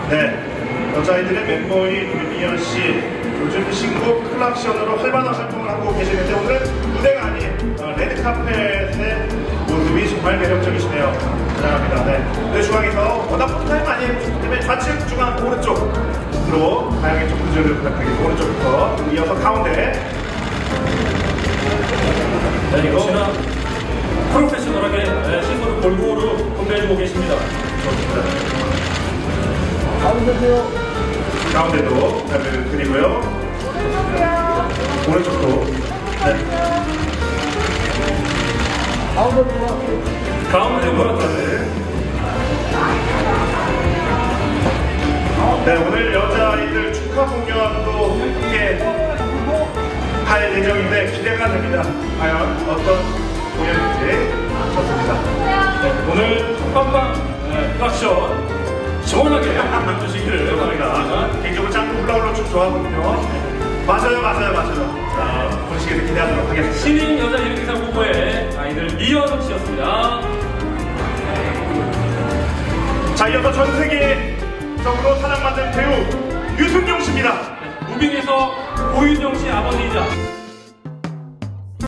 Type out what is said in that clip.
네, 여자아이들의 멤버인 윤미연 씨, 요즘 신곡 클락션으로 활발한 활동을 하고 계시는데 오늘 무대가 아닌 레드카펫의 모습이 정말 매력적이시네요. 사랑합니다. 네, 무대 중앙에서 워낙 포토타임 많이 해주셨기 때문에 좌측, 중앙, 오른쪽으로 다양하게 좀 구조를 부탁드리겠습니다. 오른쪽부터 이어서 가운데. 네, 역시나 프로페셔널하게 시선을 골고루 건배해주고 계십니다. 좋습니다. 가운데도 잘 드리고요. 오른쪽도. 네. 가운데 보라까지. 네, 오늘 여자아이들 축하 공연도 함께 할 예정인데 기대가 됩니다. 과연 어떤 공연인지. 좋습니다. 네, 오늘 빵빵 클락션 시원하게 해주시기를 바랍니다. 개인적으로 짱구 훌라훌라 춤 좋아하거든요. 맞아요. 자, 본식에서 기대하도록 하겠습니다. 신인 여자 1기상 후보의 아이들 미연 씨였습니다. 자, 이어서 전 세계적으로 사랑받는 배우 유승용 씨입니다. 무빙에서 고윤정 씨 아버지이자